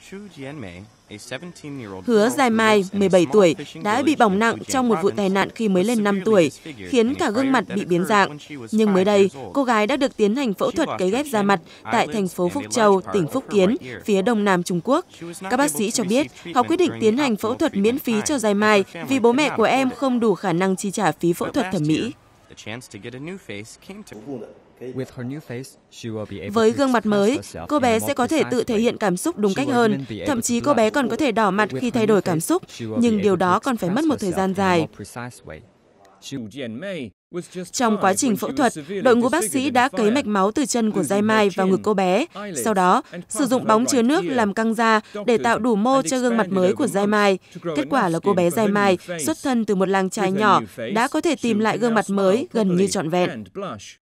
Hứa Giai Mai, 17 tuổi, đã bị bỏng nặng trong một vụ tai nạn khi mới lên 5 tuổi, khiến cả gương mặt bị biến dạng. Nhưng mới đây, cô gái đã được tiến hành phẫu thuật cấy ghép da mặt tại thành phố Phúc Châu, tỉnh Phúc Kiến, phía đông nam Trung Quốc. Các bác sĩ cho biết, họ quyết định tiến hành phẫu thuật miễn phí cho Giai Mai vì bố mẹ của em không đủ khả năng chi trả phí phẫu thuật thẩm mỹ. Với gương mặt mới, cô bé sẽ có thể tự thể hiện cảm xúc đúng cách hơn. Thậm chí cô bé còn có thể đỏ mặt khi thay đổi cảm xúc, nhưng điều đó còn phải mất một thời gian dài. Trong quá trình phẫu thuật, đội ngũ bác sĩ đã cấy mạch máu từ chân của Giai Mai vào ngực cô bé. Sau đó, sử dụng bóng chứa nước làm căng da để tạo đủ mô cho gương mặt mới của Giai Mai. Kết quả là cô bé Giai Mai, xuất thân từ một làng chài nhỏ, đã có thể tìm lại gương mặt mới gần như trọn vẹn.